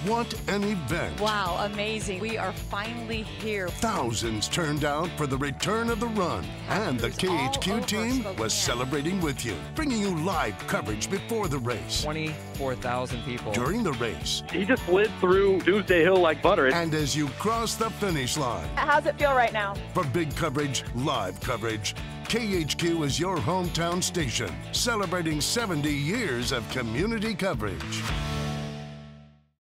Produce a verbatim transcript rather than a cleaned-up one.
What an event. Wow, amazing. We are finally here. Thousands turned out for the return of the run. And the K H Q team was celebrating with you, bringing you live coverage before the race. twenty-four thousand people. During the race. He just slid through Doomsday Hill like butter. And as you cross the finish line. How's it feel right now? For big coverage, live coverage, K H Q is your hometown station, celebrating seventy years of community coverage.